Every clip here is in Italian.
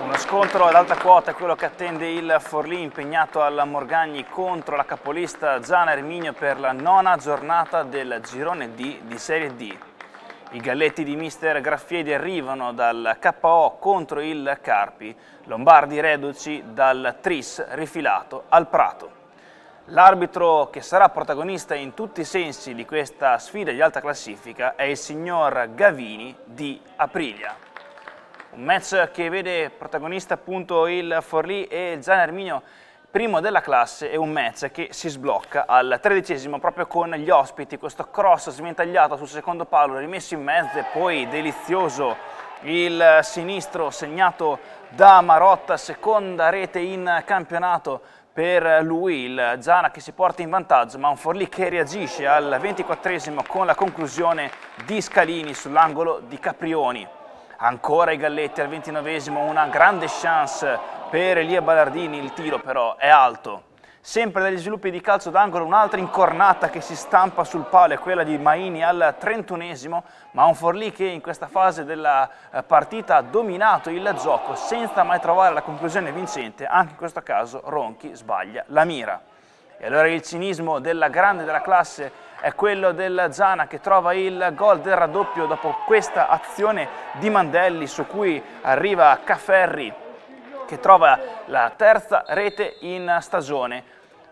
Uno scontro ad alta quota è quello che attende il Forlì impegnato alla Morgagni contro la capolista Zana Erminio per la nona giornata del girone D di Serie D. I galletti di mister Graffiedi arrivano dal KO contro il Carpi, Lombardi reduci dal Tris rifilato al Prato. L'arbitro che sarà protagonista in tutti i sensi di questa sfida di alta classifica è il signor Gavini di Aprilia. Un match che vede protagonista appunto il Forlì e il Zana Erminio primo della classe, è un match che si sblocca al 13° proprio con gli ospiti, questo cross sventagliato sul secondo palo, rimesso in mezzo e poi delizioso il sinistro segnato da Marotta, seconda rete in campionato per lui, il Zana che si porta in vantaggio, ma un Forlì che reagisce al 24° con la conclusione di Scalini sull'angolo di Caprioni. Ancora i galletti al 29°, una grande chance per Elia Ballardini, il tiro però è alto. Sempre dagli sviluppi di calcio d'angolo un'altra incornata che si stampa sul palo è quella di Maini al 31°, ma un Forlì che in questa fase della partita ha dominato il gioco senza mai trovare la conclusione vincente, anche in questo caso Ronchi sbaglia la mira. E allora il cinismo della grande della classe è quello del Zana che trova il gol del raddoppio dopo questa azione di Mandelli su cui arriva Cafferri che trova la terza rete in stagione.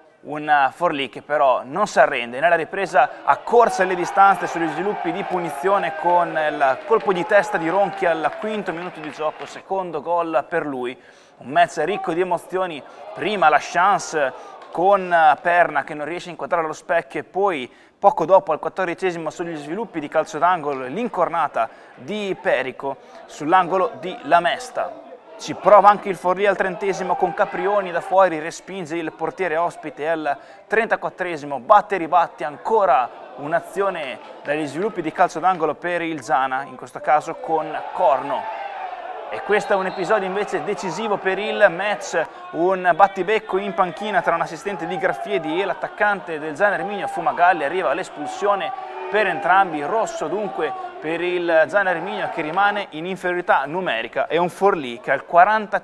Un Forlì che però non si arrende, nella ripresa accorse le distanze sugli sviluppi di punizione con il colpo di testa di Ronchi al 5° minuto di gioco, secondo gol per lui. Un match ricco di emozioni, prima la chance con Perna che non riesce a inquadrare lo specchio e poi poco dopo al 14° sugli sviluppi di calcio d'angolo l'incornata di Perico sull'angolo di Lamesta. Ci prova anche il Forlì al 30° con Caprioni da fuori, respinge il portiere ospite al 34°, batte e ribatti ancora un'azione dagli sviluppi di calcio d'angolo per il Zana, in questo caso con Corno. E questo è un episodio invece decisivo per il match, un battibecco in panchina tra un assistente di Graffiedi e l'attaccante del Zana Erminio Fumagalli, arriva l'espulsione per entrambi, rosso dunque per il Zana Erminio che rimane in inferiorità numerica e un Forlì che al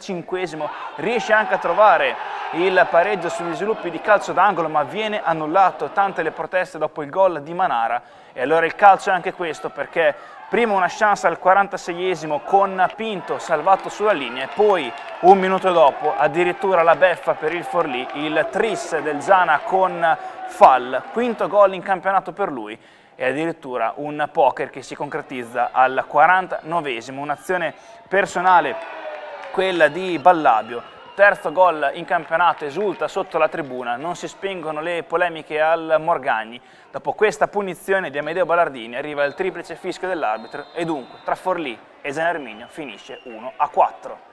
45° riesce anche a trovare il pareggio sugli sviluppi di calcio d'angolo ma viene annullato, tante le proteste dopo il gol di Manara e allora il calcio è anche questo perché prima una chance al 46° con Pinto salvato sulla linea e poi un minuto dopo addirittura la beffa per il Forlì, il tris del Zana con Fall, quinto gol in campionato per lui e addirittura un poker che si concretizza al 49°, un'azione personale quella di Ballabio. Terzo gol in campionato, esulta sotto la tribuna, non si spengono le polemiche al Morgagni. Dopo questa punizione di Amedeo Ballardini arriva il triplice fischio dell'arbitro e dunque tra Forlì e Zana Erminio finisce 1-4.